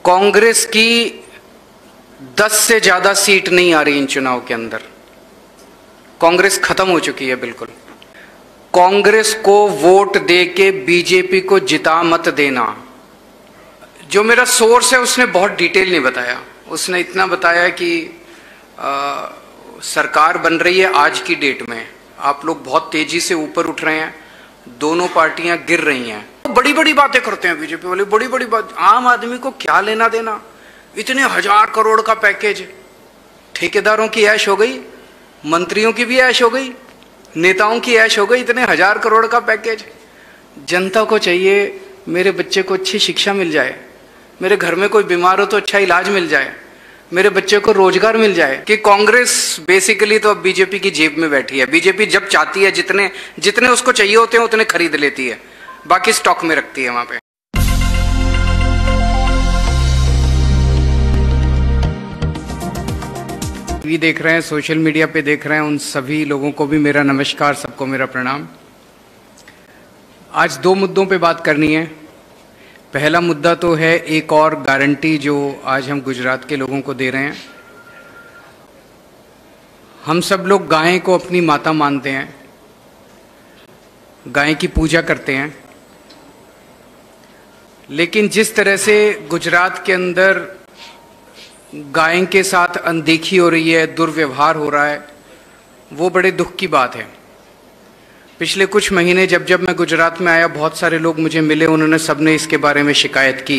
कांग्रेस की 10 से ज्यादा सीट नहीं आ रही इन चुनाव के अंदर। कांग्रेस खत्म हो चुकी है बिल्कुल। कांग्रेस को वोट देके बीजेपी को जिता मत देना। जो मेरा सोर्स है उसने बहुत डिटेल नहीं बताया। उसने इतना बताया कि सरकार बन रही है आज की डेट में, आप लोग बहुत तेजी से ऊपर उठ रहे हैं, दोनों पार्टियां गिर रही हैं। बड़ी बड़ी बातें करते हैं बीजेपी वाले, बड़ी बड़ी बात। आम आदमी को क्या लेना देना? इतने 1000 करोड़ का पैकेज, ठेकेदारों की ऐश हो गई, मंत्रियों की भी ऐश हो गई, नेताओं की ऐश हो गई। इतने 1000 करोड़ का पैकेज। जनता को चाहिए मेरे बच्चे को अच्छी शिक्षा मिल जाए, मेरे घर में कोई बीमार हो तो अच्छा इलाज मिल जाए, मेरे बच्चे को रोजगार मिल जाए। कि कांग्रेस बेसिकली तो अब बीजेपी की जेब में बैठी है। बीजेपी जब चाहती है जितने जितने उसको चाहिए होते हैं उतने खरीद लेती है, बाकी स्टॉक में रखती है वहां पे। टीवी देख रहे हैं, सोशल मीडिया पे देख रहे हैं, उन सभी लोगों को भी मेरा नमस्कार, सबको मेरा प्रणाम। आज 2 मुद्दों पे बात करनी है। पहला मुद्दा तो है एक और गारंटी जो आज हम गुजरात के लोगों को दे रहे हैं। हम सब लोग गाय को अपनी माता मानते हैं, गाय की पूजा करते हैं, लेकिन जिस तरह से गुजरात के अंदर गाय के साथ अनदेखी हो रही है, दुर्व्यवहार हो रहा है, वो बड़े दुख की बात है। पिछले कुछ महीने जब मैं गुजरात में आया, बहुत सारे लोग मुझे मिले, उन्होंने सबने इसके बारे में शिकायत की।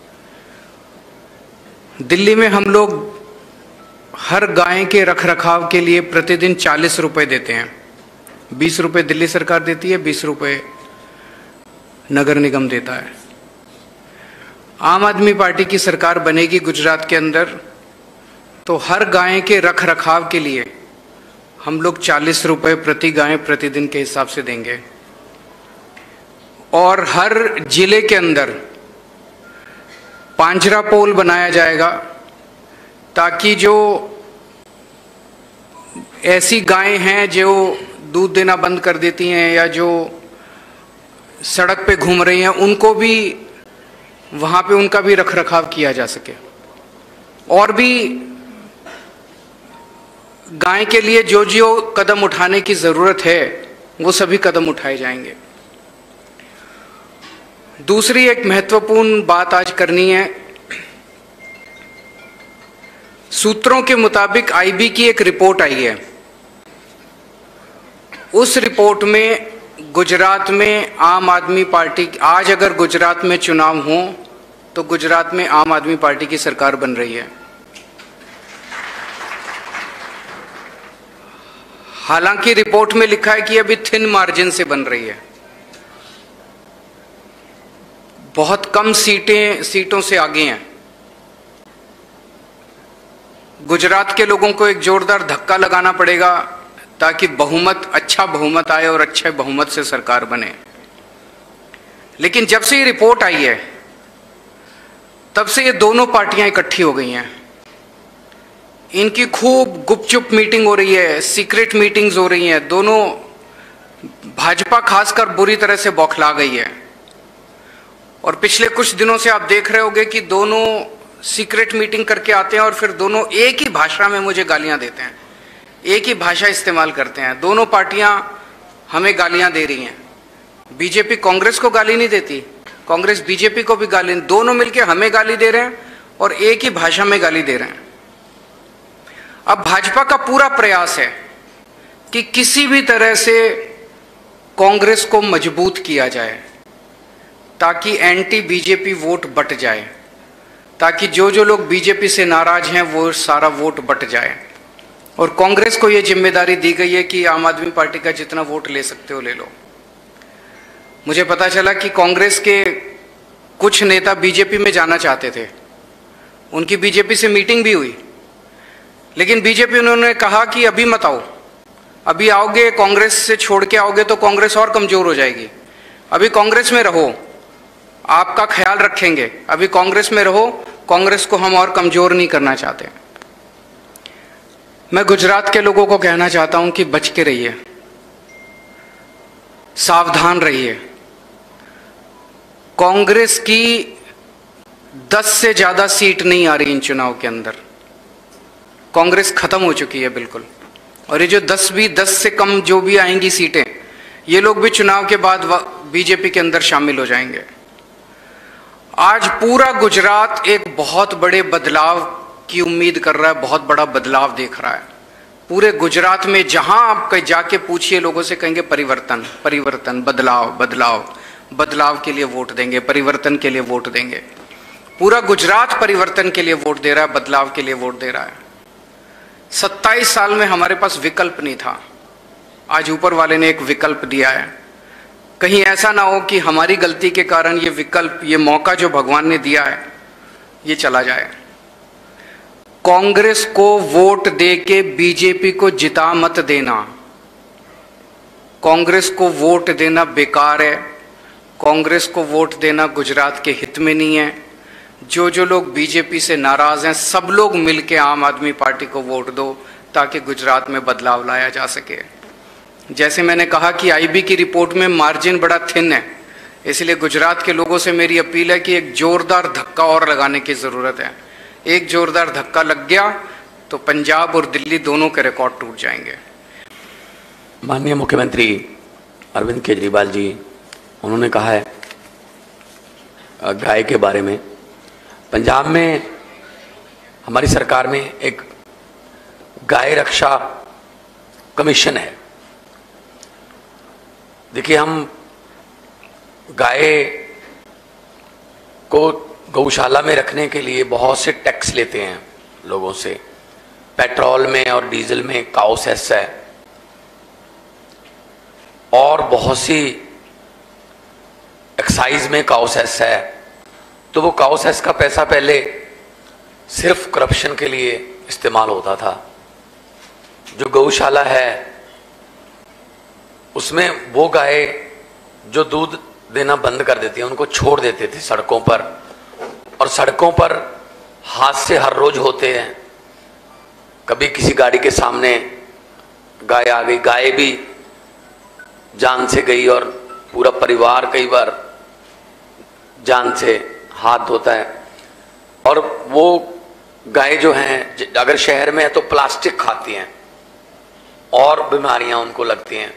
दिल्ली में हम लोग हर गाय के रखरखाव के लिए प्रतिदिन 40 रुपए देते हैं। 20 रुपए दिल्ली सरकार देती है, 20 रुपए नगर निगम देता है। आम आदमी पार्टी की सरकार बनेगी गुजरात के अंदर तो हर गाय के रखरखाव के लिए हम लोग 40 रुपए प्रति गाय प्रतिदिन के हिसाब से देंगे। और हर जिले के अंदर पांजरा पोल बनाया जाएगा ताकि जो ऐसी गायें हैं जो दूध देना बंद कर देती हैं या जो सड़क पे घूम रही हैं, उनको भी वहां पे उनका भी रखरखाव किया जा सके। और भी गाय के लिए जो जो कदम उठाने की जरूरत है वो सभी कदम उठाए जाएंगे। दूसरी एक महत्वपूर्ण बात आज करनी है। सूत्रों के मुताबिक आईबी की एक रिपोर्ट आई है। उस रिपोर्ट में गुजरात में आम आदमी पार्टी, आज अगर गुजरात में चुनाव हो तो गुजरात में आम आदमी पार्टी की सरकार बन रही है। हालांकि रिपोर्ट में लिखा है कि अभी थिन मार्जिन से बन रही है, बहुत कम सीटों से आगे हैं। गुजरात के लोगों को एक जोरदार धक्का लगाना पड़ेगा ताकि बहुमत, अच्छा बहुमत आए और अच्छे बहुमत से सरकार बने। लेकिन जब से ये रिपोर्ट आई है तब से ये दोनों पार्टियां इकट्ठी हो गई हैं। इनकी खूब गुपचुप मीटिंग हो रही है, सीक्रेट मीटिंग्स हो रही हैं। दोनों, भाजपा खासकर बुरी तरह से बौखला गई है। और पिछले कुछ दिनों से आप देख रहे होंगे कि दोनों सीक्रेट मीटिंग करके आते हैं और फिर दोनों एक ही भाषा में मुझे गालियां देते हैं, एक ही भाषा इस्तेमाल करते हैं। दोनों पार्टियां हमें गालियां दे रही हैं। बीजेपी कांग्रेस को गाली नहीं देती, कांग्रेस बीजेपी को भी गाली, दोनों मिलकर हमें गाली दे रहे हैं और एक ही भाषा में गाली दे रहे हैं। अब भाजपा का पूरा प्रयास है कि किसी भी तरह से कांग्रेस को मजबूत किया जाए ताकि एंटी बीजेपी वोट बट जाए, ताकि जो जो लोग बीजेपी से नाराज हैं वो सारा वोट बट जाए। और कांग्रेस को ये जिम्मेदारी दी गई है कि आम आदमी पार्टी का जितना वोट ले सकते हो ले लो। मुझे पता चला कि कांग्रेस के कुछ नेता बीजेपी में जाना चाहते थे, उनकी बीजेपी से मीटिंग भी हुई, लेकिन बीजेपी उन्होंने कहा कि अभी मत आओ, अभी आओगे कांग्रेस से छोड़ के आओगे तो कांग्रेस और कमजोर हो जाएगी। अभी कांग्रेस में रहो, आपका ख्याल रखेंगे, अभी कांग्रेस में रहो, कांग्रेस को हम और कमजोर नहीं करना चाहते। मैं गुजरात के लोगों को कहना चाहता हूं कि बच के रहिए, सावधान रहिए। कांग्रेस की 10 से ज्यादा सीट नहीं आ रही इन चुनाव के अंदर। कांग्रेस खत्म हो चुकी है बिल्कुल। और ये जो 10 से कम जो भी आएंगी सीटें, ये लोग भी चुनाव के बाद बीजेपी के अंदर शामिल हो जाएंगे। आज पूरा गुजरात एक बहुत बड़े बदलाव की उम्मीद कर रहा है, बहुत बड़ा बदलाव देख रहा है। पूरे गुजरात में जहां आप जाके पूछिए लोगों से, कहेंगे परिवर्तन परिवर्तन, बदलाव बदलाव, बदलाव के लिए वोट देंगे, परिवर्तन के लिए वोट देंगे। पूरा गुजरात परिवर्तन के लिए वोट दे रहा है, बदलाव के लिए वोट दे रहा है। 27 साल में हमारे पास विकल्प नहीं था, आज ऊपर वाले ने एक विकल्प दिया है। कहीं ऐसा ना हो कि हमारी गलती के कारण ये विकल्प, ये मौका जो भगवान ने दिया है, ये चला जाए। कांग्रेस को वोट देके बीजेपी को जिता मत देना। कांग्रेस को वोट देना बेकार है। कांग्रेस को वोट देना गुजरात के हित में नहीं है। जो लोग बीजेपी से नाराज हैं, सब लोग मिलकर आम आदमी पार्टी को वोट दो, ताकि गुजरात में बदलाव लाया जा सके। जैसे मैंने कहा कि आईबी की रिपोर्ट में मार्जिन बड़ा थिन है, इसलिए गुजरात के लोगों से मेरी अपील है कि एक जोरदार धक्का और लगाने की जरूरत है। एक जोरदार धक्का लग गया तो पंजाब और दिल्ली दोनों के रिकॉर्ड टूट जाएंगे। माननीय मुख्यमंत्री अरविंद केजरीवाल जी, उन्होंने कहा है गाय के बारे में, पंजाब में हमारी सरकार में एक गाय रक्षा कमीशन है। देखिए, हम गाय को गौशाला में रखने के लिए बहुत से टैक्स लेते हैं लोगों से। पेट्रोल में और डीजल में काउ सेस है, और बहुत सी एक्साइज में काउ सेस है। तो वो काउ सेस का पैसा पहले सिर्फ करप्शन के लिए इस्तेमाल होता था। जो गौशाला है उसमें वो गाय जो दूध देना बंद कर देती है, उनको छोड़ देते थे सड़कों पर, और सड़कों पर हादसे हर रोज होते हैं। कभी किसी गाड़ी के सामने गाय आ गई, गाय भी जान से गई, और पूरा परिवार कई बार जान से हाथ धोता है। और वो गाय जो हैं, अगर शहर में है तो प्लास्टिक खाती हैं और बीमारियां उनको लगती हैं।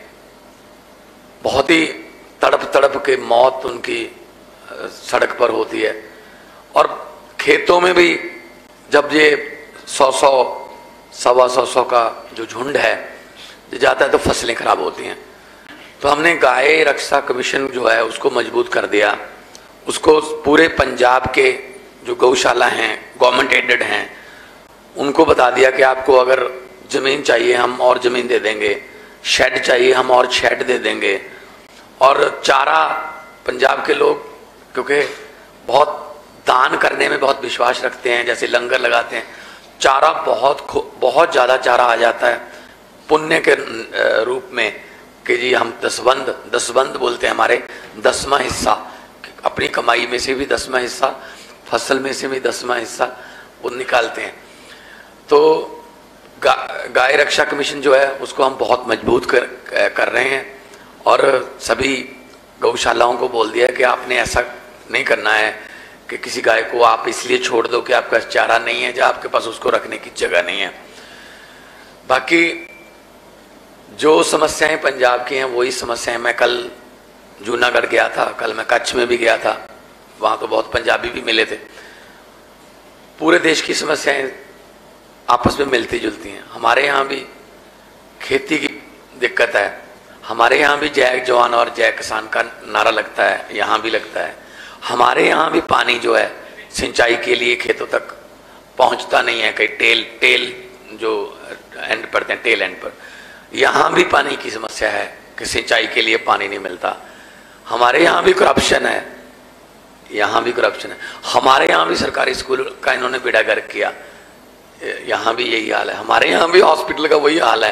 बहुत ही तड़प तड़प के मौत उनकी सड़क पर होती है। और खेतों में भी जब ये 100 सवा 100 का जो झुंड है जाता है तो फसलें खराब होती हैं। तो हमने गाय रक्षा कमीशन जो है उसको मजबूत कर दिया। उसको पूरे पंजाब के जो गौशाला हैं, गवर्नमेंट एडेड हैं, उनको बता दिया कि आपको अगर ज़मीन चाहिए हम और ज़मीन दे देंगे, शेड चाहिए हम और शेड दे देंगे। और चारा, पंजाब के लोग क्योंकि बहुत दान करने में बहुत विश्वास रखते हैं, जैसे लंगर लगाते हैं, चारा बहुत ज़्यादा चारा आ जाता है पुण्य के रूप में कि जी हम दसबंद बोलते हैं, हमारे 10वां हिस्सा अपनी कमाई में से भी 10वां हिस्सा, फसल में से भी 10वां हिस्सा वो निकालते हैं। तो गाय रक्षा कमीशन जो है उसको हम बहुत मजबूत कर रहे हैं, और सभी गौशालाओं को बोल दिया कि आपने ऐसा नहीं करना है कि किसी गाय को आप इसलिए छोड़ दो कि आपका चारा नहीं है, जहाँ आपके पास उसको रखने की जगह नहीं है। बाकी जो समस्याएं पंजाब की हैं वही समस्याएं, मैं कल जूनागढ़ गया था, कल मैं कच्छ में भी गया था, वहाँ तो बहुत पंजाबी भी मिले थे। पूरे देश की समस्याएं आपस में मिलती जुलती हैं। हमारे यहाँ भी खेती की दिक्कत है, हमारे यहाँ भी जय जवान और जय किसान का नारा लगता है, यहाँ भी लगता है। हमारे यहाँ भी पानी जो है सिंचाई के लिए खेतों तक पहुँचता नहीं है, कहीं टेल जो एंड पड़ते हैं, टेल एंड पर, यहाँ भी पानी की समस्या है कि सिंचाई के लिए पानी नहीं मिलता। हमारे यहाँ भी करप्शन है, यहाँ भी करप्शन है। हमारे यहाँ भी सरकारी स्कूल का इन्होंने बेड़ा गर्क किया, यहाँ भी यही हाल है। हमारे यहाँ भी हॉस्पिटल का वही हाल है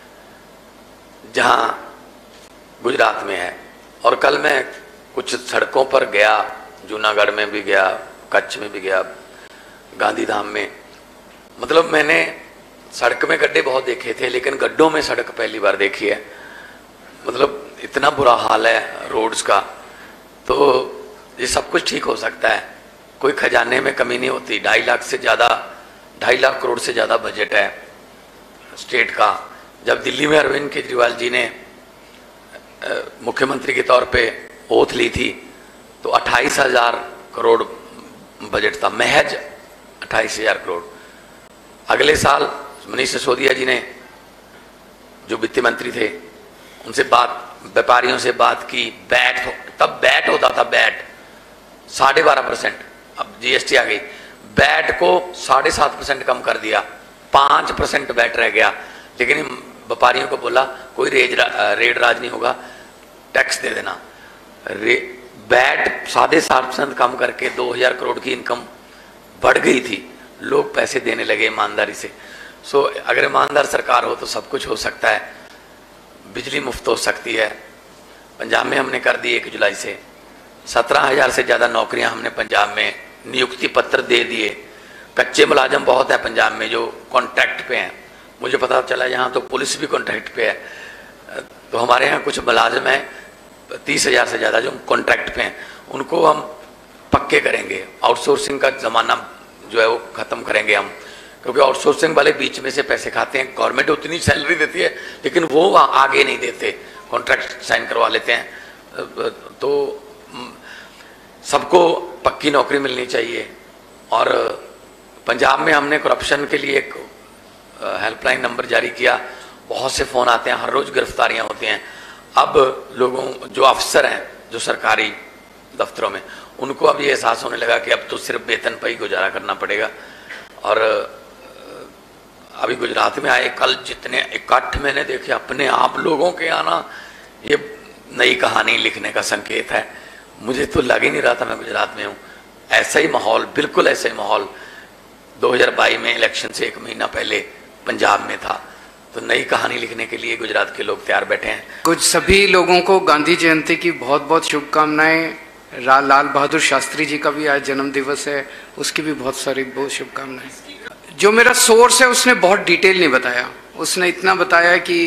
जहाँ गुजरात में है। और कल मैं कुछ सड़कों पर गया, जूनागढ़ में भी गया, कच्छ में भी गया, गांधीधाम में। मतलब मैंने सड़क में गड्ढे बहुत देखे थे, लेकिन गड्ढों में सड़क पहली बार देखी है। मतलब इतना बुरा हाल है रोड्स का। तो ये सब कुछ ठीक हो सकता है कोई खजाने में कमी नहीं होती। 2.5 लाख करोड़ से ज़्यादा बजट है स्टेट का। जब दिल्ली में अरविंद केजरीवाल जी ने मुख्यमंत्री के तौर पे ओथ ली थी तो 28,000 करोड़ बजट था, महज 28,000 करोड़। अगले साल मनीष सिसोदिया जी ने, जो वित्त मंत्री थे, उनसे व्यापारियों से बात की। तब बैट होता था, बैट 12.5%, अब जीएसटी आ गई, बैट को 7.5% कम कर दिया, 5% बैट रह गया। लेकिन व्यापारियों को बोला कोई रेड राज नहीं होगा, टैक्स दे देना। बैट 7.5% कम करके 2,000 करोड़ की इनकम बढ़ गई थी, लोग पैसे देने लगे ईमानदारी से। सो अगर ईमानदार सरकार हो तो सब कुछ हो सकता है। बिजली मुफ्त हो सकती है। पंजाब में हमने कर दी 1 जुलाई से 17,000 से ज़्यादा नौकरियां हमने पंजाब में नियुक्ति पत्र दे दिए। कच्चे मुलाजम बहुत है पंजाब में जो कॉन्ट्रैक्ट पे हैं, मुझे पता चला यहाँ तो पुलिस भी कॉन्ट्रैक्ट पे है। तो हमारे यहाँ कुछ मुलाजम हैं 30,000 से ज़्यादा जो कॉन्ट्रैक्ट पे हैं, उनको हम पक्के करेंगे। आउटसोर्सिंग का ज़माना जो है वो ख़त्म करेंगे हम, क्योंकि आउटसोर्सिंग वाले बीच में से पैसे खाते हैं। गवर्नमेंट उतनी सैलरी देती है लेकिन वो आगे नहीं देते, कॉन्ट्रैक्ट साइन करवा लेते हैं। तो सबको पक्की नौकरी मिलनी चाहिए। और पंजाब में हमने करप्शन के लिए एक हेल्पलाइन नंबर जारी किया। बहुत से फ़ोन आते हैं, हर रोज़ गिरफ्तारियां होती हैं। अब लोगों, जो अफसर हैं जो सरकारी दफ्तरों में, उनको अब ये एहसास होने लगा कि अब तो सिर्फ वेतन पर ही गुजारा करना पड़ेगा। और अभी गुजरात में आए, कल जितने इकट्ठ मैंने देखे अपने आप लोगों के आना, ये नई कहानी लिखने का संकेत है। मुझे तो लग ही नहीं रहा था मैं गुजरात में हूँ। ऐसा ही माहौल, बिल्कुल ऐसा ही माहौल 2022 में इलेक्शन से 1 महीना पहले पंजाब में था। तो नई कहानी लिखने के लिए गुजरात के लोग तैयार बैठे हैं। कुछ सभी लोगों को गांधी जयंती की बहुत बहुत शुभकामनाएं। लाल बहादुर शास्त्री जी का भी आज जन्म दिवस है, उसकी भी बहुत सारी शुभकामनाएं। जो मेरा सोर्स है उसने बहुत डिटेल नहीं बताया। उसने इतना बताया कि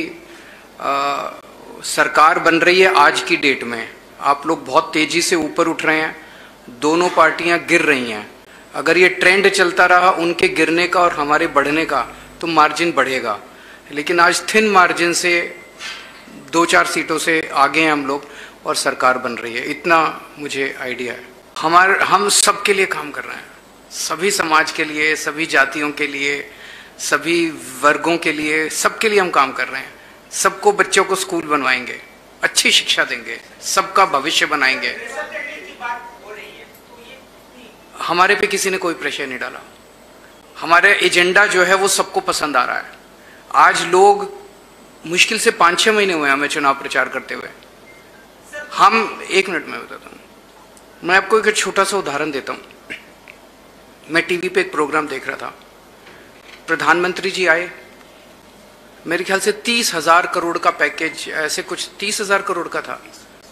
सरकार बन रही है आज की डेट में, आप लोग बहुत तेजी से ऊपर उठ रहे हैं, दोनों पार्टियां गिर रही हैं। अगर ये ट्रेंड चलता रहा उनके गिरने का और हमारे बढ़ने का तो मार्जिन बढ़ेगा। लेकिन आज थिन मार्जिन से 2-4 सीटों से आगे हैं हम लोग और सरकार बन रही है, इतना मुझे आइडिया है। हम सबके लिए काम कर रहे हैं, सभी समाज के लिए, सभी जातियों के लिए, सभी वर्गों के लिए, सबके लिए हम काम कर रहे हैं। सबको, बच्चों को स्कूल बनवाएंगे, अच्छी शिक्षा देंगे, सबका भविष्य बनाएंगे। हमारे पे किसी ने कोई प्रेशर नहीं डाला। हमारा एजेंडा जो है वो सबको पसंद आ रहा है। आज लोग, मुश्किल से 5-6 महीने हुए हमें चुनाव प्रचार करते हुए। हम 1 मिनट में बताता हूँ, मैं आपको एक छोटा सा उदाहरण देता हूँ। मैं टीवी पे एक प्रोग्राम देख रहा था, प्रधानमंत्री जी आए, मेरे ख्याल से 30,000 करोड़ का पैकेज, ऐसे कुछ 30,000 करोड़ का था,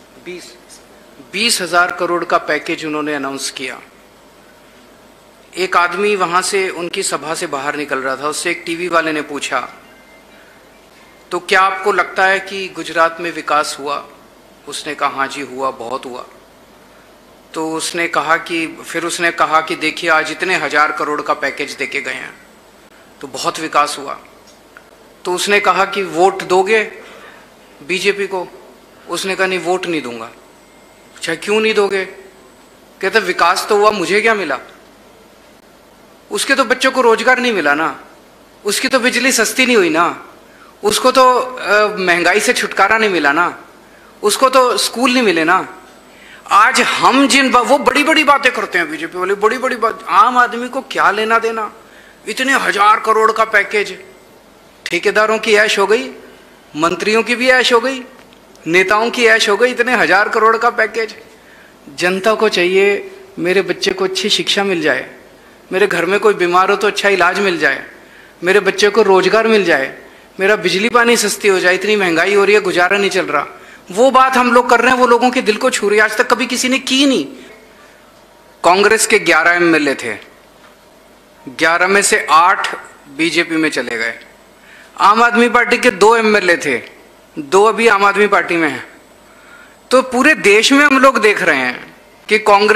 20,000 करोड़ का पैकेज उन्होंने अनाउंस किया। एक आदमी वहां से, उनकी सभा से बाहर निकल रहा था, उससे एक टीवी वाले ने पूछा, तो क्या आपको लगता है कि गुजरात में विकास हुआ? उसने कहा हाँ जी हुआ, बहुत हुआ। तो उसने कहा कि देखिए आज इतने 1,000 करोड़ का पैकेज देके गए हैं, तो बहुत विकास हुआ। तो उसने कहा कि वोट दोगे बीजेपी को? उसने कहा नहीं, वोट नहीं दूंगा। अच्छा, क्यों नहीं दोगे? कहते विकास तो हुआ, मुझे क्या मिला? उसके तो बच्चों को रोजगार नहीं मिला ना, उसकी तो बिजली सस्ती नहीं हुई ना, उसको तो महंगाई से छुटकारा नहीं मिला ना, उसको तो स्कूल नहीं मिले ना। आज हम वो बड़ी बड़ी बातें करते हैं बीजेपी वाले, बड़ी बड़ी बात, आम आदमी को क्या लेना देना? इतने 1,000 करोड़ का पैकेज, ठेकेदारों की ऐश हो गई, मंत्रियों की भी ऐश हो गई, नेताओं की ऐश हो गई, इतने 1,000 करोड़ का पैकेज। जनता को चाहिए मेरे बच्चे को अच्छी शिक्षा मिल जाए, मेरे घर में कोई बीमार हो तो अच्छा इलाज मिल जाए, मेरे बच्चे को रोजगार मिल जाए, मेरा बिजली पानी सस्ती हो जाए, इतनी महंगाई हो रही है, गुजारा नहीं चल रहा। वो बात हम लोग कर रहे हैं, वो लोगों के दिल को छू रही है। आज तक कभी किसी ने की नहीं। कांग्रेस के 11 एमएलए थे, 11 में से 8 बीजेपी में चले गए। आम आदमी पार्टी के 2 एमएलए थे, 2 अभी आम आदमी पार्टी में हैं। तो पूरे देश में हम लोग देख रहे हैं कि कांग्रेस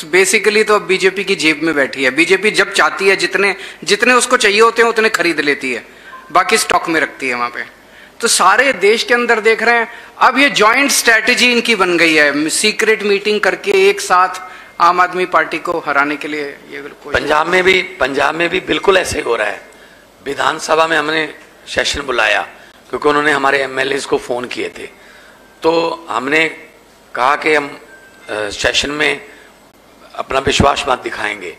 बेसिकली तो अब बीजेपी की जेब में बैठी है। बीजेपी जब चाहती है जितने जितने उसको चाहिए होते हैं उतने खरीद लेती है, बाकी स्टॉक में रखती है वहां पे। तो सारे देश के अंदर देख रहे हैं अब ये जॉइंट स्ट्रैटेजी इनकी बन गई है, सीक्रेट मीटिंग करके एक साथ आम आदमी पार्टी को हराने के लिए। ये पंजाब में भी बिल्कुल ऐसे ही हो रहा है। विधानसभा में हमने सेशन बुलाया क्योंकि उन्होंने हमारे एमएलएस को फोन किए थे, तो हमने कहा कि हम सेशन में अपना विश्वास मत दिखाएंगे।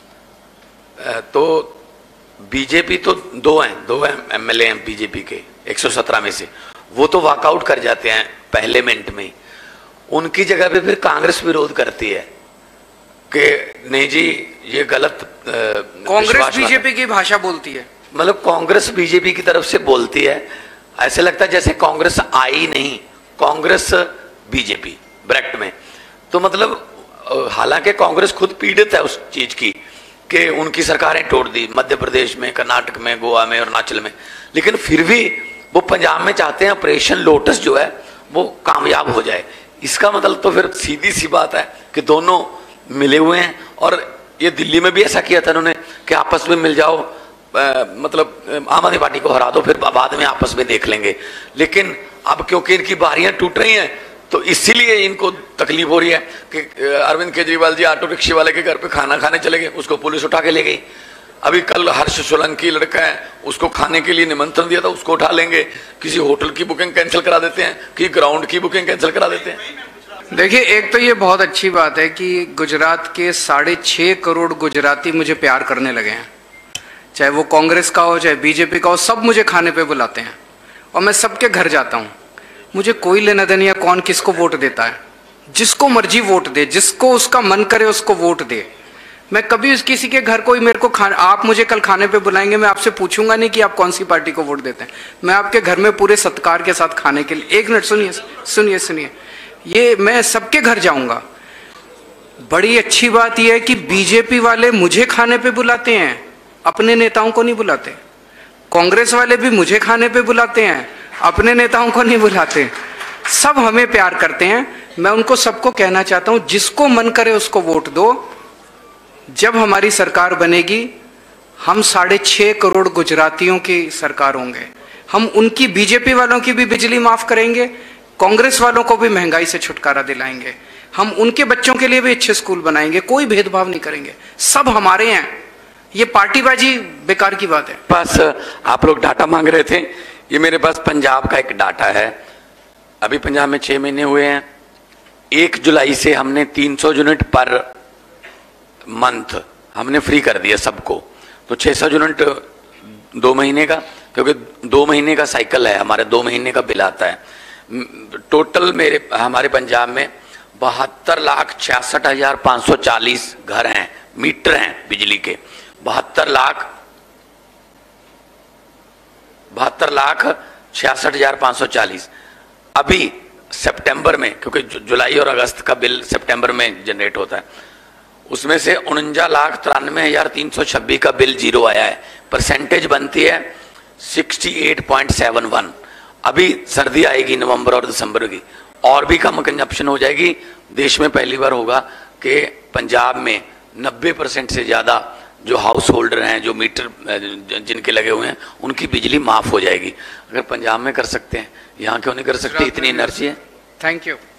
तो बीजेपी तो दो एमएलए हैं बीजेपी के 117 में से, वो तो वॉकआउट कर जाते हैं पहले मिनट में। उनकी जगह पे फिर कांग्रेस विरोध करती है कि नहीं जी ये गलत। कांग्रेस बीजेपी की भाषा बोलती है, मतलब कांग्रेस बीजेपी की तरफ से बोलती है। ऐसे लगता है जैसे कांग्रेस आई नहीं, कांग्रेस बीजेपी ब्रैकेट में। तो मतलब हालांकि कांग्रेस खुद पीड़ित है उस चीज की कि उनकी सरकारें तोड़ दी मध्य प्रदेश में, कर्नाटक में, गोवा में, अरुणाचल में, लेकिन फिर भी वो पंजाब में चाहते हैं ऑपरेशन लोटस जो है वो कामयाब हो जाए। इसका मतलब तो फिर सीधी सी बात है कि दोनों मिले हुए हैं। और ये दिल्ली में भी ऐसा किया था उन्होंने कि आपस में मिल जाओ, मतलब आम आदमी पार्टी को हरा दो, फिर बाद में आपस में देख लेंगे। लेकिन अब क्योंकि इनकी बारियां टूट रही हैं तो इसीलिए इनको तकलीफ हो रही है कि अरविंद केजरीवाल जी ऑटो रिक्शे वाले के घर पे खाना खाने चले गए, उसको पुलिस उठा के ले गई। अभी कल हर्ष सोलंकी लड़का है, उसको खाने के लिए निमंत्रण दिया था, उसको उठा लेंगे। किसी होटल की बुकिंग कैंसिल करा देते हैं, कि ग्राउंड की बुकिंग कैंसिल करा देते हैं। देखिए, एक तो ये बहुत अच्छी बात है कि गुजरात के 6.5 करोड़ गुजराती मुझे प्यार करने लगे हैं, चाहे वो कांग्रेस का हो चाहे बीजेपी का हो, सब मुझे खाने पे बुलाते हैं और मैं सबके घर जाता हूँ। मुझे कोई लेना देना या कौन किसको वोट देता है, जिसको मर्जी वोट दे, जिसको उसका मन करे उसको वोट दे। मैं कभी किसी के घर कोई मेरे को आप मुझे कल खाने पे बुलाएंगे, मैं आपसे पूछूंगा नहीं कि आप कौन सी पार्टी को वोट देते हैं। मैं आपके घर में पूरे सत्कार के साथ खाने के लिए, एक मिनट सुनिए, ये मैं सबके घर जाऊंगा। बड़ी अच्छी बात यह है कि बीजेपी वाले मुझे खाने पे बुलाते हैं, अपने नेताओं को नहीं बुलाते। कांग्रेस वाले भी मुझे खाने पे बुलाते हैं, अपने नेताओं को नहीं बुलाते। सब हमें प्यार करते हैं। मैं उनको सबको कहना चाहता हूं, जिसको मन करे उसको वोट दो। जब हमारी सरकार बनेगी, हम 6.5 करोड़ गुजरातियों की सरकार होंगे। हम उनकी, बीजेपी वालों की भी बिजली माफ करेंगे, कांग्रेस वालों को भी महंगाई से छुटकारा दिलाएंगे। हम उनके बच्चों के लिए भी अच्छे स्कूल बनाएंगे, कोई भेदभाव नहीं करेंगे, सब हमारे हैं। ये पार्टीबाजी बेकार की बात है। पास आप लोग डाटा मांग रहे थे, ये मेरे पास पंजाब का एक डाटा है। अभी पंजाब में 6 महीने हुए हैं। 1 जुलाई से हमने 300 यूनिट पर मंथ हमने फ्री कर दिया सबको, तो 600 यूनिट 2 महीने का, क्योंकि 2 महीने का साइकिल है हमारे, 2 महीने का बिल आता है। टोटल हमारे पंजाब में 72,66,540 घर हैं, मीटर हैं बिजली के, 72,66,540। अभी सितंबर में, क्योंकि जुलाई और अगस्त का बिल सितंबर में जनरेट होता है, उसमें से 49,93,326 का बिल जीरो आया है। परसेंटेज बनती है 68.71। अभी सर्दी आएगी नवंबर और दिसंबर की, और भी कम कंजप्शन हो जाएगी। देश में पहली बार होगा कि पंजाब में 90% से ज्यादा जो हाउस होल्डर हैं, जो मीटर जिनके लगे हुए हैं, उनकी बिजली माफ हो जाएगी। अगर पंजाब में कर सकते हैं, यहाँ क्यों नहीं कर सकते? इतनी एनर्जी है। Thank you.